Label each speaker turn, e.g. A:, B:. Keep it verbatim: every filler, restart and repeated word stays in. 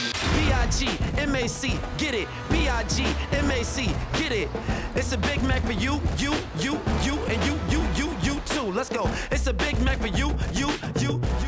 A: B I G M A C, get it. B I G M A C, get it. It's a Big Mac for you, you, you, you, and you, you, you, you too. Let's go. It's a Big Mac for you, you, you,